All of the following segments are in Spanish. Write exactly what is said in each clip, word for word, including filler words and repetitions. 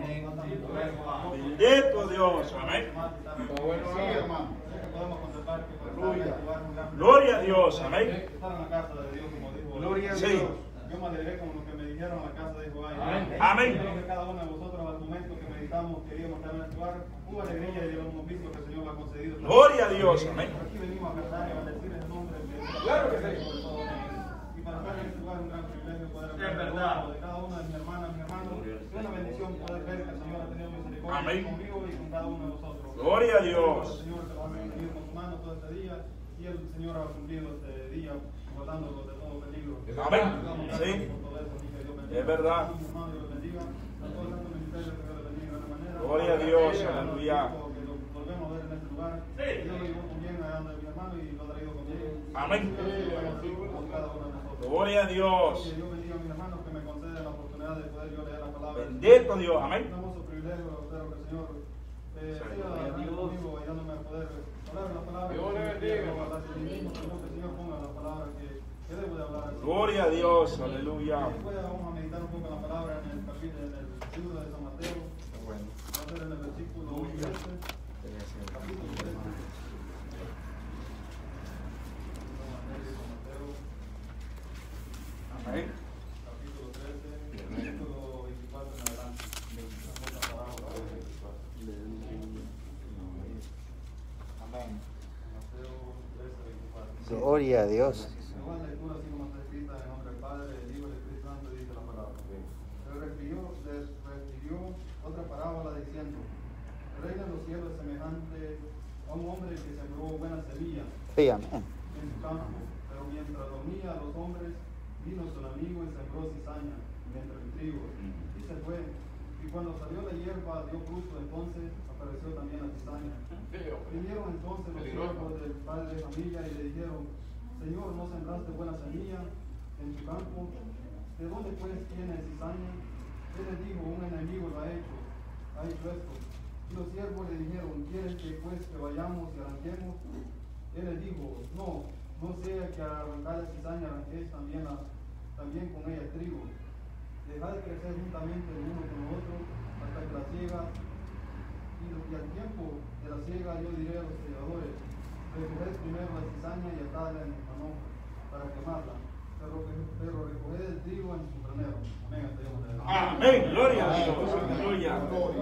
Bendito Dios. Amén. Gloria a Dios. Amén. Sí. Yo me alegré con lo que me dijeron en la casa de Jehová. Amén. Creo que cada uno de vosotros al momento que meditamos queríamos estar en el lugar, hubo alegría y hemos visto que el Señor lo ha concedido. Gloria a Dios. Amén. Aquí venimos a cantar y a bendecir el nombre de Dios. Claro que sí. Y para estar en este lugar un gran privilegio poder hablar de cada una de mis hermanas, mis hermanos. Es una bendición poder ver que el Señor ha tenido misericordia Amén. conmigo y con cada uno de vosotros. Gloria a Dios. El Señor se lo ha mantenido con su mano todo este día y el Señor ha cumplido este día guardándolo de todo peligro. Amén. Sí. Es verdad. Gloria a Dios, aleluya. Volvemos a ver en este lugar. Yo lo llevo también a donde mi hermano y lo he traído conmigo. Amén. Gloria a Dios. Yo bendiga a mis hermanos que me conceden la oportunidad de poder yo leer la palabra. Bendito Dios. Amén. Damos su privilegio, espero que el Señor eh, siga hablando conmigo, ayudándome a poder hablar la palabra. Dios le bendiga. Que el Señor ponga las palabras que, que debo de hablar. Gloria a Dios, aleluya. Después vamos a meditar un poco en la palabra en el capítulo, en el libro de San Mateo. Va a ser en el versículo trece. Capítulo trece. Amén. Capítulo trece, versículo veinticuatro en adelante. Amén. Mateo trece, veinticuatro. Gloria a Dios. Según la lectura, así como está escrita en nombre del Padre, del Hijo y del Espíritu Santo, dice la palabra. Les refirió, les refirió otra parábola diciendo: el reino de los cielos es semejante a un hombre que sembró buena semilla Sí, amén. en su campo, pero mientras dormía los hombres, vino su amigo y sembró cizaña mientras el trigo, y se fue. Y cuando salió la hierba dio fruto, entonces apareció también la cizaña. Vinieron entonces los siervos del padre de familia y le dijeron: Señor, ¿no sembraste buena semilla en tu campo? ¿De dónde pues tiene cizaña? Él les dijo: un enemigo lo ha hecho, ha hecho esto. Y los siervos le dijeron: ¿quieres que pues que vayamos y arranquemos? Él les dijo: no, no sea que al arrancar la cizaña arranquéis también, la, también con ella el trigo. Dejad crecer juntamente el uno con el otro hasta que la siega. Y, y al tiempo de la siega yo diré a los segadores: recoged primero la cizaña y atadla en el manojo para quemarla, pero, pero recoged el trigo en su granero. Amén. Amén. Gloria a Dios. Aleluya.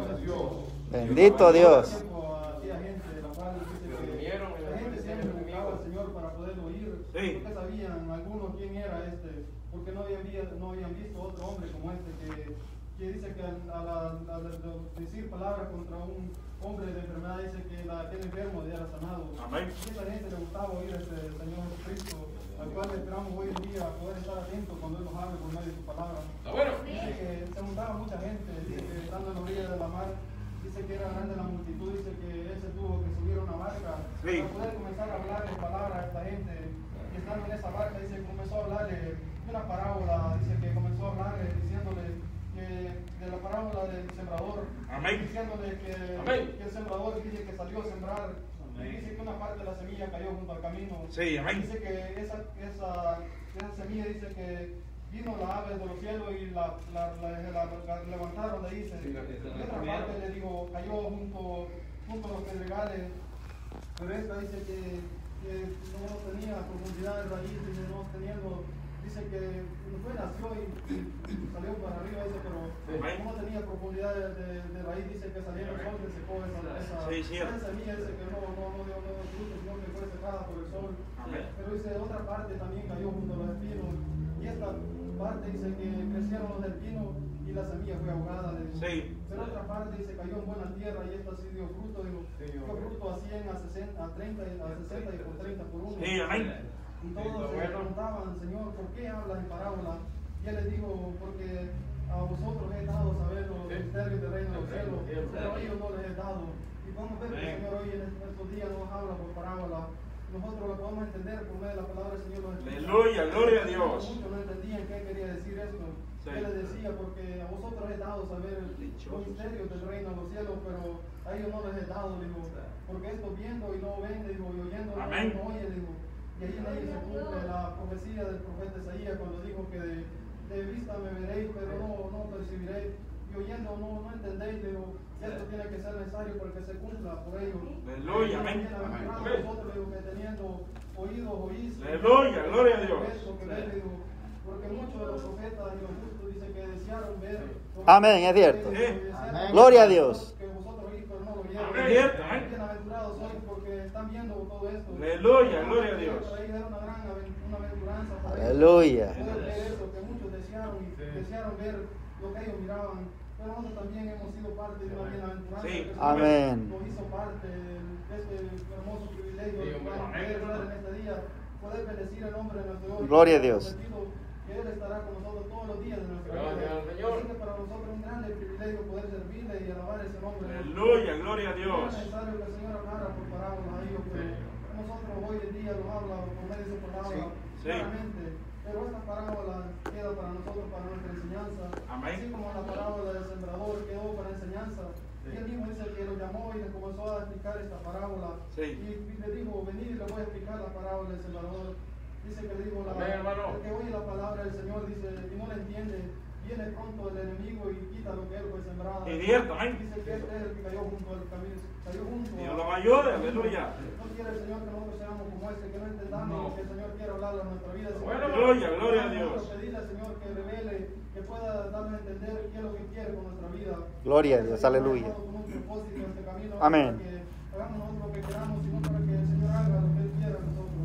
Bendito Dios. Había gente la cual dice que la gente siempre buscaba al Señor para poderlo oír, Sí. porque sabían algunos quién era este, porque no habían, no habían visto otro hombre como este que, que dice que al, al, al, al decir palabras contra un hombre de enfermedad dice que la, aquel enfermo ya era sanado. Amén. Y a esa gente le gustaba oír este Señor Jesucristo, al cual esperamos hoy en día poder estar atentos cuando Él nos hable por medio de su palabra. Dice que se juntaba mucha gente, dice que estando en la orilla de la mar, dice que era grande la multitud, dice que él se tuvo que subir a una barca Sí. para poder comenzar a hablar de palabra a esta gente. Y estando en esa barca, dice que comenzó a hablarle de una parábola, dice que comenzó a hablarle diciéndole que de la parábola del sembrador, Amén. diciéndole que, Amén. que el sembrador dice que salió a sembrar. Y dice que una parte de la semilla cayó junto al camino. Sí, amén. Dice que esa, esa, esa semilla dice que vino la ave de los cielos y la, la, la, la, la levantaron, le dice. Y otra parte le digo, cayó junto, junto a los pedregales. Pero esta dice que, que no tenía profundidad de raíz, dice, no teniendo, dice que fue, nació y, y salió para arriba, dice, pero como no tenía profundidad de, de, de raíz, dice que salió el sol, se secó esa, esa, Sí, sí. esa semilla, dice que no, no, no dio, no dio fruto, sino que fue secada por el sol. Amén. Pero dice, otra parte también cayó junto a los espinos, y esta parte dice que crecieron los espinos y la semilla fue ahogada. Dice. Sí. Pero otra parte dice cayó en buena tierra y esta sí dio fruto, digo, dio fruto a cien, a sesenta, a treinta, a sesenta y por treinta por uno. Sí, amén. Y todos se preguntaban: Señor, ¿por qué hablas en parábola? Y él les dijo: porque a vosotros he dado saber los misterios del reino de los cielos, pero a ellos no les he dado. Y podemos ver que el Señor hoy en estos días nos habla por parábola. Nosotros lo podemos entender por medio de la palabra del Señor. Aleluya, gloria a Dios. Muchos no entendían qué quería decir esto. Sí. Él les decía: porque a vosotros he dado saber los misterios del reino de los cielos, pero a ellos no les he dado, digo, porque esto viendo y no ven, digo, y oyendo y Amén. no oye, digo. Y ahí en ahí se cumple la profecía del profeta Isaías cuando dijo que de, de vista me veréis, pero no, no percibiréis, y y oyendo no, no entendéis, pero esto tiene que ser necesario para que se cumpla por ellos. Aleluya, amén. Bienaventurados Amén. vosotros, digo, que teniendo oídos oís. Aleluya, gloria a Dios. Esto que veis, digo, porque muchos de los profetas y los justos dicen que desearon ver. Amén, es cierto. Que desearon Amén. ver Gloria a Dios. Que vosotros oís, pero no lo vieron. Amén. Cierto, amén. Bienaventurados sois porque están viendo todo esto. Aleluya, gloria a Dios. Para ellos era una gran aven- una aventuranza para ellos. Aleluya. Poder ver eso que muchos desearon y desearon ver lo que ellos miraban. Pero nosotros también hemos sido parte de una bienaventuranza. Sí. que el Señor Amén. Nos hizo parte de este hermoso privilegio Sí, de hombre. poder estar en este día, poder bendecir el nombre de nuestro Dios. Gloria a Dios. Que Él estará con nosotros todos los días de nuestra Gloria vida. al Señor. Así que para nosotros es un grande privilegio poder servirle y alabar ese nombre. Aleluya, gloria a No Dios. es necesario que el Señor hablara por parábolas a ellos, pero nosotros hoy en día lo habla por medio de su palabra Sí. claramente. Pero esta parábola queda para nosotros, para nuestra enseñanza. Amén. Así como la parábola del sembrador quedó para enseñanza. Y él mismo dice que lo llamó y le comenzó a explicar esta parábola. Sí. Y le dijo, venid y le voy a explicar la parábola del sembrador. Dice que le dijo, la, Amén, hermano. el que oye la palabra del Señor, dice, y no la entiende, viene pronto el enemigo y quita lo que él fue sembrado. Y cierto, amén. Dice que este es el que cayó junto al camino, cayó junto Dios a- lo ayude, aleluya. No quiere el Señor que nosotros seamos como este, que no entendamos No. lo que el Señor quiere hablar a nuestra vida. Señor. Bueno, gloria, gloria a Dios. Pedirle al Señor que revele, que pueda darnos a entender qué es lo que quiere con nuestra vida. Gloria a Dios, Que el Señor aleluya. haya dado con un propósito en este camino, Amén. para que hagamos nosotros lo que queramos, sino para que el Señor haga lo que Él quiera a nosotros.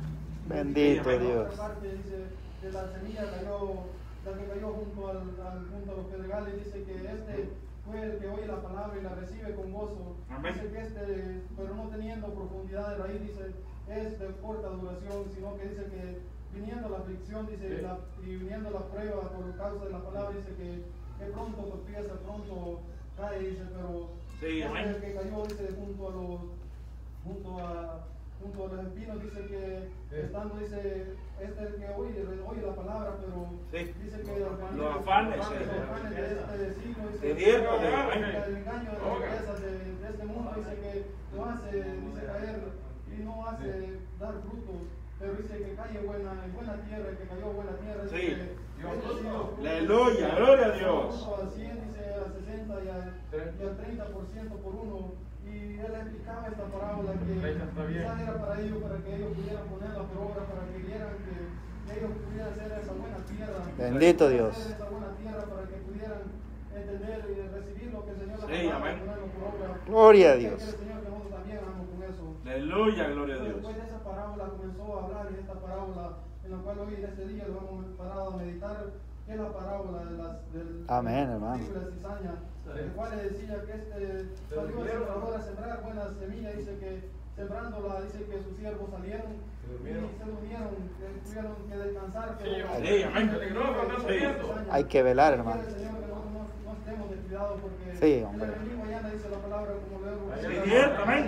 Bendito Y Dios. otra parte dice, de la semilla cayó, la que cayó junto, al, al- junto a los pedregales, dice que este fue el que oye la palabra y la recibe con gozo. Amén. Dice que este, pero no teniendo profundidad de raíz, dice, es de corta duración, sino que dice que viniendo la aflicción, dice, Sí. la- y viniendo la prueba por causa de la palabra, dice que, que pronto tropieza, pronto cae, dice, pero Sí, este amén. el que cayó, dice, junto a los, junto a, junto a los espinos, dice que estando, dice, este es el que oye, oye la palabra, pero Sí. dice que los afanes, Los afanes, los sí. afanes de este siglo, dice, Es cierto, el, amén. el engaño de las riquezas de, de este mundo, dice que lo hace, dice, caer y no hace dar frutos, pero dice que cae buena, en buena tierra, que cayó buena tierra, dice Sí. que este siglo- Aleluya, gloria a Dios. Al cien, dice, al sesenta y al, y al treinta por ciento por uno. Y él explicaba esta parábola que quizás era para ellos, para que ellos pudieran ponerla por obra, para que vieran que ellos pudieran ser esa buena tierra. Bendito Dios. Ser esa buena tierra para que pudieran entender y recibir lo que el Señor les Sí, ha dado, amén. ponerlo por obra. Gloria a Que Dios. quiere el Señor que nosotros también hagamos con eso. Aleluya, gloria a Dios. Después de esa parábola comenzó a hablar y esta parábola en la cual hoy en este día lo hemos parado a meditar, que es la parábola de las del Amén, hermano. libro de cizaña, el cual le decía que este salió el sembrador a sembrar buena semilla, dice que sembrándola, dice que sus siervos salieron y se durmieron, que tuvieron que descansar. pero- Sí, amén. Sí. Hay que velar, hermano. Quiere el Señor que nosotros no, no estemos descuidados porque Sí, el hombre. enemigo ya anda, dice la palabra, como luego. Sí, cierto, amén.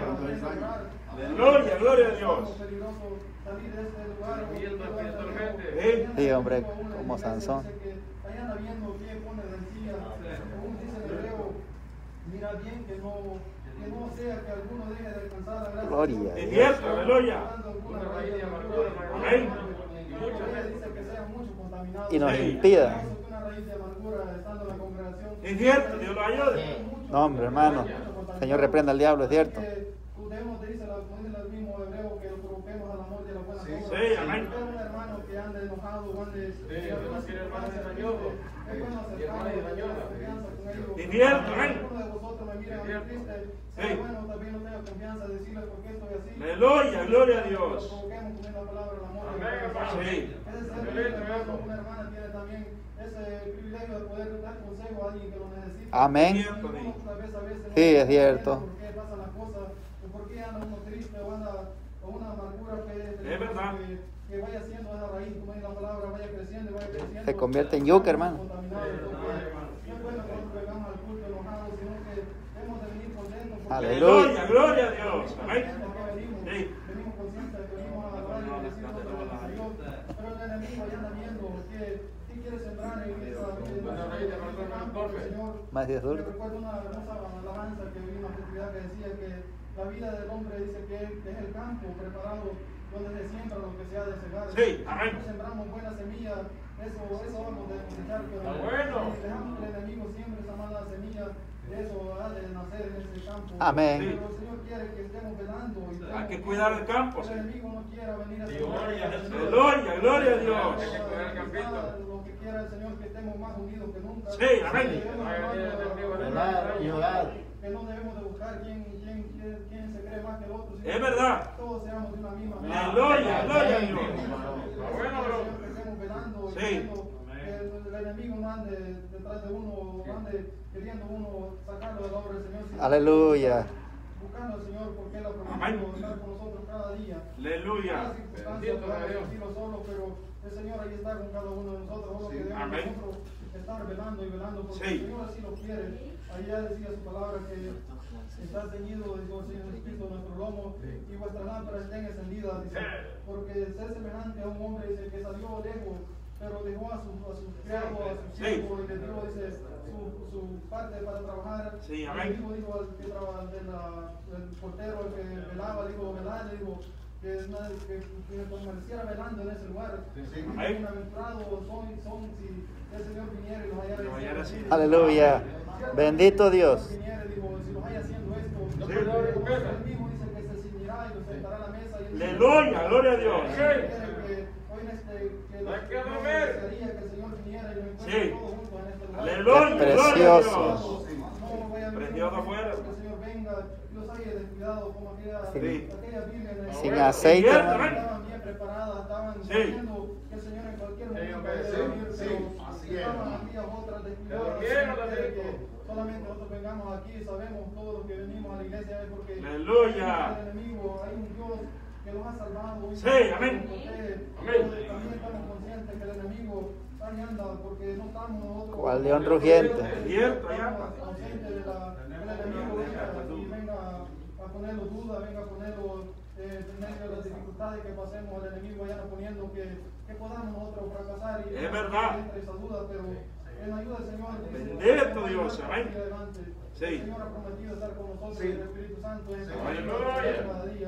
Gloria, gloria a Dios. Peligroso salir de este lugar. Sí. Sí, hombre, como Sansón. Ahí anda viendo qué pone de encía. Según dice el hebreo, mira bien que no, que no sea que alguno deje de alcanzar la gracia. Gloria a Es Dios. cierto, aleluya. Amén. Y muchos dice que sean muchos contaminados. Y nos Sí. impida. Una raíz de amargura estando en la congregación. Es cierto, Dios lo ayude. No, hombre, hermano. Señor, reprenda al diablo, es cierto. Debemos de dice la dice el mismo hebreo que lo provoquemos al amor de la buena Sí, obra. sí, amén. Si usted es un hermano que ande enojado o ande en alguna no quiere hermano circunstancia engañoso. triste, es bueno acercarnos y tener confianza con ellos. Es cierto, amén. Si alguno de vosotros me mira triste, Sí. sea bueno también no tenga confianza de decirle por qué estoy así. Aleluya, gloria a Dios. Lo provoquemos con la palabra del amor. Amén, hermano. Sí. Ese es el privilegio, una hermana tiene también ese privilegio de poder dar consejo a alguien que lo necesita. Amén. Y uno, tal vez, a veces, no Sí, es entiende cierto. ¿Por qué pasan las cosas? ¿O por qué anda uno triste o anda con una amargura que, Es verdad. que, que vaya haciendo esa raíz, como dice la palabra, vaya creciendo y vaya creciendo? Se convierte en yuca, hermano. Contaminado, porque no es bueno que nosotros vengamos al culto enojados, sino que debemos de venir contentos. porque- Aleluya. Gloria a Dios. Amén. Venimos, Sí. venimos conscientes de que venimos a adorar y decir cosas buenas a Dios, pero el enemigo ya anda viendo que qué quiere sembrar en esa Señor. Más de Me duro. recuerdo una hermosa alabanza que vi en una festividad que decía que la vida del hombre dice que es el campo preparado donde se siembra lo que se ha de cegar. Sí, amén. Nosotros sembramos buena semilla, eso, eso vamos a cosechar, pero Está bueno. si dejamos que el enemigo siembre esa mala semilla, eso ha de nacer en ese campo. Amén. Pero el Señor quiere que estemos velando. Y estemos Hay que cuidar el campo, que sí. el enemigo no quiera venir a Gloria, gloria, gloria a Dios. Hay que cuidar el campito. Lo que quiera el Señor, que estemos más unidos que nunca. Sí, amén. Que debemos de Velar y orar. que no debemos de buscar quién, quién, quién, quién se cree más que el otro. sino Es verdad. que todos seamos de una misma Gloria, gloria a Dios. Está bueno, bro. Que estemos velando y Sí. viendo que el, el enemigo no ande detrás de uno, no ande queriendo uno sacarlo de la obra del Señor. sino Aleluya. Buscando al Señor porque Él ha Amén. prometido estar con nosotros cada día. Aleluya. Cada circunstancia podemos decirlo solo, pero el Señor ahí está con cada uno de nosotros. Solo que debemos Amén. nosotros estar velando y velando porque Sí. el Señor así lo quiere. Allá decía su palabra que está ceñido el Señor Jesucristo nuestro lomo y vuestras lámparas estén encendidas, dice, porque ser semejante a un hombre dice que salió lejos, pero dejó a su, a su criado, a su Sí. siervo y le dio dice, su, su parte para trabajar. Sí, Y amén. le dijo, dijo al que traba- de la- el portero, el que velaba, dijo, velar, le dijo, que, na- que, que permaneciera velando en ese lugar. Sí. Y bienaventurados son, son si el Señor viniera y los hallara Los hallara así. Aleluya. Bendito Dios. Viniera, digo, si los haya haciendo esto, Sí. él mismo dice que se ceñirá y los sentará a la mesa. Y él dice, Aleluya, gloria a Dios. quiere que hoy en este, que los- Hay que yo dormir. desearía que el Señor viniera y lo encuentre Sí. todos juntos en este lugar. Aleluya, Qué gloria a precioso. Dios. No voy a venir Precioso afuera. que el Señor venga y los haya descuidado como aquella, Sí. aquella vírgenes. Sin aceite, Cierto, hermano. amén. Estaban bien preparadas, estaban Sí. sabiendo que el Señor en cualquier Sí, momento hombre, podía sí, venir, sí, pero así es. estaban aquellas otras descuidadas. durmieron las Quiere cinco. que solamente nosotros vengamos aquí y sabemos todo lo que venimos a la iglesia es porque Aleluya. el enemigo, hay un Dios que nos ha salvado. un Sí, Dios que amén. nos protege, Amén. pero también estamos conscientes que el enemigo ahí anda porque no estamos nosotros. Cual león rugiente. Es cierto, allá anda. Estamos conscientes de la, que el enemigo venga y venga a ponerlo duda, venga a ponerlo eh, en medio de las dificultades que pasemos, el enemigo vaya poniendo que, que podamos nosotros fracasar y Es verdad. entre esa duda, pero en la ayuda del Señor dice, Bendito Dios, amén. sigue adelante. Sí. El Señor ha prometido estar con nosotros Sí. y el Espíritu Santo es Sí. Aleluya. cada día.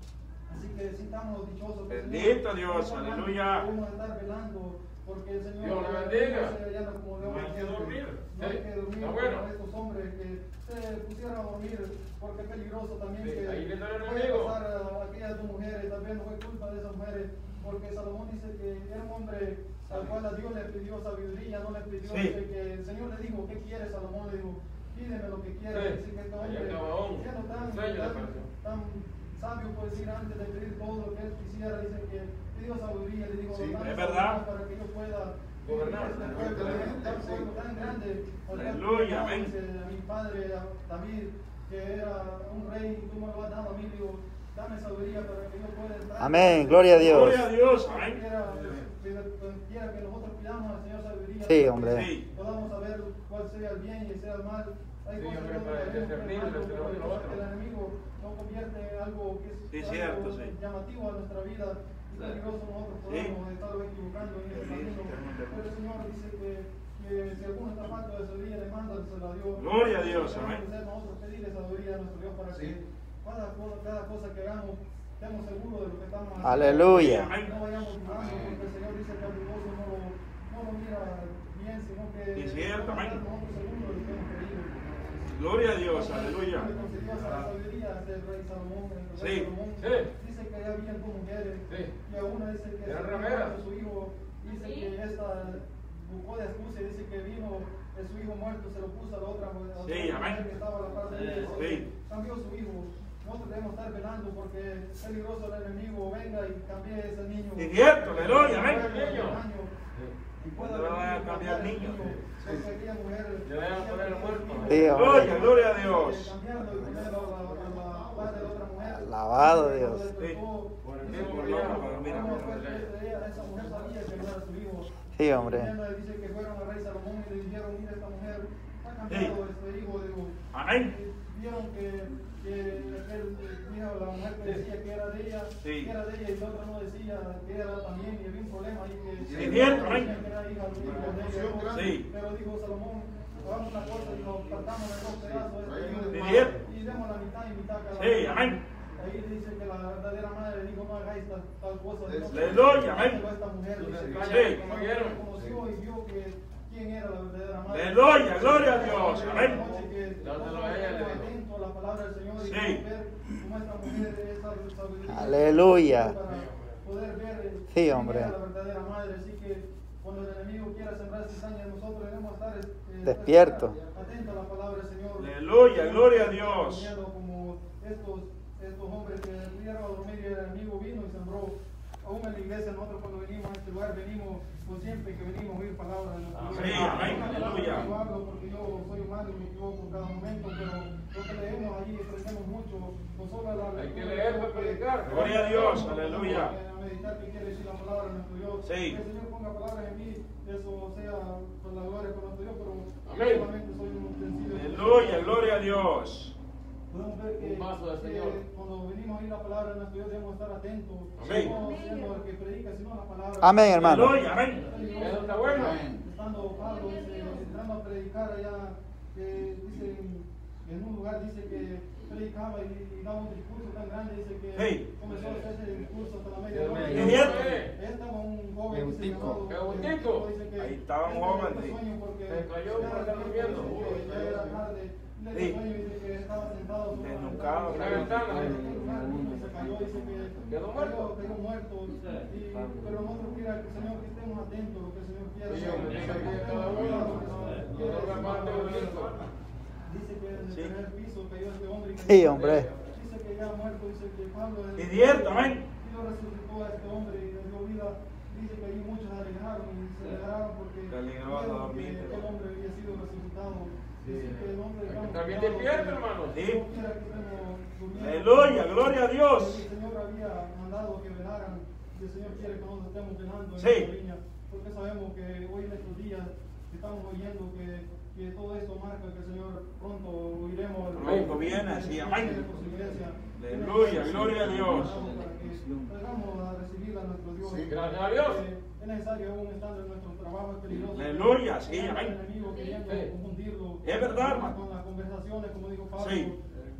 Así que sintamos dichosos. que el Bendito Señor- Dios, Señor, aleluya. Debemos estar velando porque el Señor Dios le bendiga. no se llama como león No hay que rugiente. dormir. No hay Sí. que dormir Está bueno. como estos hombres que se pusieron a dormir porque es peligroso también Sí, que ahí viene el puede enemigo. pasar a aquellas dos mujeres, también no fue culpa de esas mujeres, porque Salomón dice que era un hombre al cual a Dios le pidió sabiduría, no le pidió, Sí. dice que el Señor le dijo, ¿qué quiere Salomón? Le dijo, pídeme lo que quieras. Sí. Dice que este Ahí hombre, acaba un siendo tan, sueño le tan, pareció. tan sabio, puede decir, antes de pedir todo lo que él quisiera, dice que pidió sabiduría, le dijo, Sí, dame es verdad. sabiduría para que yo pueda Gobernar. este pueblo, tan pueblo tan grande, al cual tú Aleluya, me amén. dice a mi padre a David, que era un rey, y tú me lo has dado a mí, digo, dame sabiduría para que yo pueda entrar. Amén. Gloria a Dios. Gloria a Dios. Amén. Quiera, quiera que nosotros pidamos al Señor sabiduría. Sí, para hombre. que Sí. podamos saber cuál sea el bien y sea el mal. Hay Sí, cosas hombre, que para debemos discernir prepararnos, entre lo uno y lo pero otro. el enemigo no convierte en algo que es Sí, algo cierto, sí. llamativo a nuestra vida y peligroso nosotros podemos estar equivocando en ese camino. Pero el Señor dice que, que si alguno está falto de sabiduría, le manda, se la dio. Gloria a Dios, Debemos amén. ser nosotros pedirle sabiduría a nuestro Dios para Sí. que cada, cosa- cada cosa que hagamos estemos seguros de lo que estamos haciendo. Aleluya. Amén. No vayamos dudando porque el Señor dice que al dudoso no lo, no lo mira bien, sino que Sí, cierto, vamos a amén. estar nosotros seguros de lo que hemos creído. Gloria a Dios. Aleluya. Le concedió esa sabiduría a este rey Salomón, el rey Sí, Salomón. sí. Dice que había dos mujeres Sí. y a una dice que Eran se rameras. muerto su hijo, dice que esta buscó de excusa y dice que vino de su hijo muerto, se lo puso a la otra, a la otra Sí, mujer amén. que estaba a la parte de ella, Sí. cambió su hijo. Nosotros debemos estar velando porque es peligroso el enemigo venga y cambie ese niño. Sí, cierto, aleluya, amén. Niño. Y pueda ¿Cuándo van a venir y cambiar el niños? Porque aquella mujer Le van a poner muerto. Sí, hombre. Gloria, gloria a Dios. cambiarlo y ponerlo a la, a la parte de otra mujer. Alabado Dios. Sí. Por el tiempo, tiempo, mira, mira, mira. esa mujer sabía que no era su hijo. Sí, hombre. Y ella dice que fueron al rey Salomón y le dijeron, mira, esta mujer ha cambiado Sí. este hijo, digo. Amén. Y vieron que, que aquel, mira, la mujer que decía que era de ella, Sí. que era de ella y la otra no decía que era también y había un problema ahí que Sí, que cierto, decían amén. que era hija de ella, ¿no? Sí. Pero dijo Salomón, hagamos una cosa y nos partamos en dos pedazos. este, Sí, cierto. y dividamos la mitad y mitad cada Sí, uno. amén. Ahí dice que la verdadera madre dijo, no hagáis tal, tal cosa. Aleluya, amén. Pero esta mujer dice que Sí. conoció y vio que quién era la verdadera madre. Aleluya, gloria a Dios, amén. Dáselo a ella, atento a la palabra del Señor y Sí. ver cómo esta mujer esa sabiduría Aleluya. para poder ver Sí, quién hombre. era la verdadera madre. Así que cuando el enemigo quiera sembrar cizaña, nosotros debemos estar eh, Despierto. atentos a la palabra del Señor. Aleluya, gloria a Dios. Miedo como estos, estos hombres que pudieron a dormir y el enemigo vino y sembró. Aún en la iglesia, nosotros cuando venimos a este lugar, venimos con siempre que venimos a oír palabras de nuestro Dios. Sí, amén, Una palabra aleluya. que Yo hablo porque yo soy humano y me equivoco en cada momento, pero lo que leemos allí aprendemos mucho. No solo la Hay que leer para predicar. Gloria a Dios, aleluya. A meditar qué quiere decir la palabra de nuestro Dios. Sí. Que el Señor ponga palabras en mí, eso sea por la gloria de nuestro Dios, pero Amén. solamente soy un utensilio. Aleluya, gloria a Dios. Podemos ver que, Un vaso del que Señor. cuando venimos a oír la palabra de nuestro Dios debemos estar atentos. Amén. No siendo el que predica, sino la palabra. Amén, hermano. Aleluya, amén. Eso está bueno. Estando Pablo, dice, entrando a predicar allá, que dice, en un lugar dice que predicaba y, y daba un discurso tan grande, dice que Sí. comenzó a hacer ese discurso hasta la Es medianoche. cierto. Ahí estaba un joven, dice, llamado, Qué bonito. dice que Ahí estaba un él joven, tenía sí. sueño porque Se cayó ya por estar era durmiendo. tiempo, que ya era tarde. Le Sí. dio sueño y dice que estaba sentado sobre una Desnucado, ventana. una ventana. Y se cayó, dice que Quedó muerto. Cayó muerto. Y, pero nosotros quiera que el Señor que estemos atentos a lo que el Señor quiere. Sí, hombre, Que dice que estemos cada uno, atentos a lo que el Señor quiere. no lo mate o viento. Dice que en el Sí. primer piso cayó este hombre. y Sí, cayó. hombre. Dice que ya muerto, dice que Pablo. Es cierto, amén. Dios resucitó a este hombre y le dio vida. Dice que allí muchos se alegraron y se alegraron porque Se alegró a vieron dormir, que pero- aquel hombre había sido resucitado. Dice que el hombre Hay que estaba estar bien confiado despierto, que hermano. Sí. Dios quiera que estemos durmiendo. Aleluya, gloria a Dios. El Señor había mandado que velaran y el Señor quiere que nos estemos velando en Sí. esta viña, porque sabemos que hoy en estos días estamos oyendo que, que todo esto marca que el Señor pronto oiremos. el- Pronto viene, sí, amén. por su iglesia. Aleluya, gloria a Dios. Para que salgamos a recibir a nuestro Dios. Sí, gracias a Dios. Eh, Es necesario aún estando en nuestro trabajo, es peligroso. Aleluya, sí, El amén. enemigo queriendo Sí. confundirlo. Es verdad, hermano. Con las conversaciones, como dijo Pablo. Sí.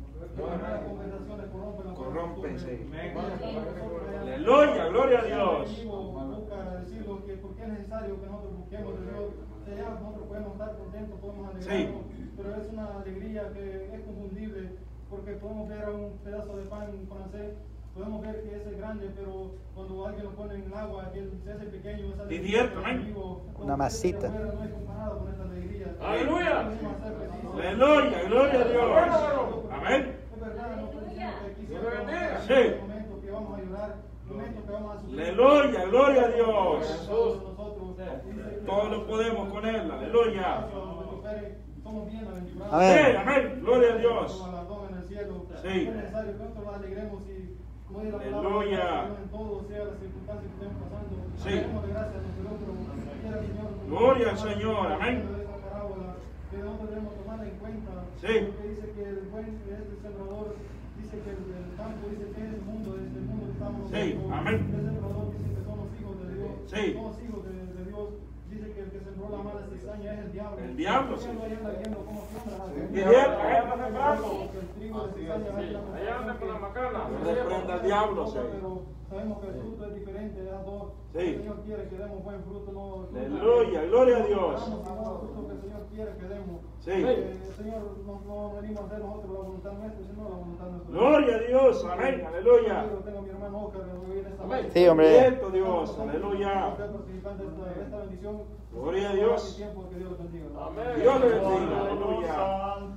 Las conversaciones corrompen la Corrompen, sí. Aleluya, Aleluya, gloria a Dios. busca decirlo que porque es necesario que nosotros busquemos de Dios. O sea, ya nosotros podemos estar contentos, podemos alegrarnos, pero es una alegría que es confundible porque podemos ver a un pedazo de pan francés, podemos ver que ese es grande, pero cuando alguien lo pone en el agua, aquel se hace pequeño, esa Sí, alegría cierto, del amén. enemigo, Una masita. no es comparado con esta alegría. Aleluya. Aleluya, gloria a Dios. Amén. Es verdad, no estoy diciendo que aquí Dios lo bendiga. Sí. hay momentos que vamos a llorar, momentos que vamos a sufrir. Aleluya, gloria a Dios. Nosotros, Todo lo podemos con él, aleluya. somos bienaventurados. Amén. Sí, amén, gloria a Dios. Como galardón en el cielo. Sí. Es necesario que nosotros nos alegremos y, como dice la palabra, Aleluya. en todo, sea las circunstancias que estemos pasando. Sí. Demos gracias a nuestro Dios, pero quiera el Señor. Gloria al Señor, amén. Esa parábola que nosotros debemos tomarla en cuenta. Sí. Porque dice que el buen que es el sembrador, dice que el, el campo, dice que es el mundo, es el mundo que estamos Sí, nosotros. amén. El sembrador dice que somos hijos de Dios. Sí. Somos hijos de, de Dios. Dice que el que sembró la mala cizaña es el diablo. El diablo, sí. Ahí anda viendo cómo siembra. Y cierto, Allá anda sembrando. El trigo de cizaña va a ir a la Allá anda con la macana. Reprenda al diablo, sí. Pero sabemos que el fruto es diferente de las dos. Sí. El Señor quiere que demos buen fruto, no. Aleluya, gloria a Dios. Damos el fruto que el Señor quiere que demos. Sí. Eh, el Señor no, no venimos a hacer nosotros la voluntad nuestra, sino la voluntad nuestra. Gloria a Dios, amén, aleluya. Yo tengo a mi hermano Oscar, que hoy en esta Amén. noche. Sí, hombre. Cierto, Dios, aleluya. Usted participante de esta, de esta bendición. Gloria a Dios. Tiempo, que Dios lo bendiga. Amén. Dios le bendiga, aleluya.